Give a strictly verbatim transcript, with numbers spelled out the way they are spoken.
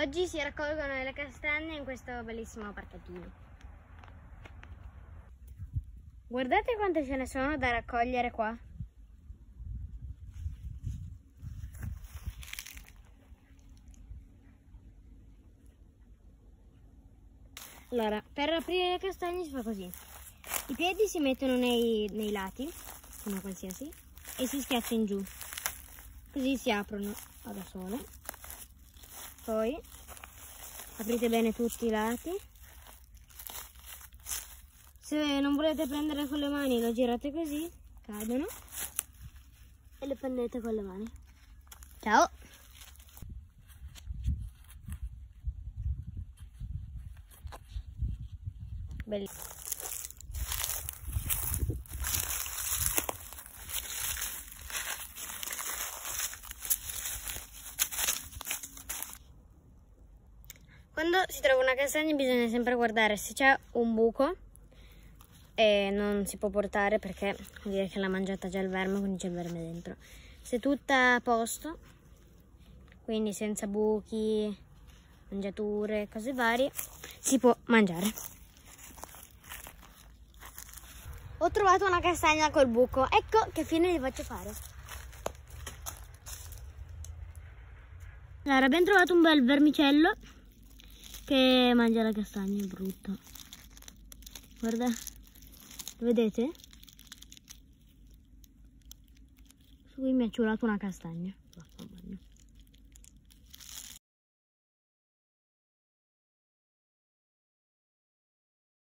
Oggi si raccolgono le castagne in questo bellissimo parchettino. Guardate quante ce ne sono da raccogliere qua. Allora, per aprire le castagne si fa così. I piedi si mettono nei, nei lati, come qualsiasi, e si schiaccia in giù. Così si aprono da sole. Poi aprite bene tutti i lati. Se non volete prendere con le mani lo girate così, cadono, e le prendete con le mani. Ciao! Bellissimo. Quando si trova una castagna bisogna sempre guardare se c'è un buco e non si può portare perché vuol dire che l'ha mangiata già il verme, quindi c'è il verme dentro. Se è tutta a posto, quindi senza buchi, mangiature, cose varie, si può mangiare. Ho trovato una castagna col buco, ecco che fine gli faccio fare. Allora, abbiamo trovato un bel vermicello che mangia la castagna, è brutto. Guarda, lo vedete? Lui mi ha ciulato una castagna.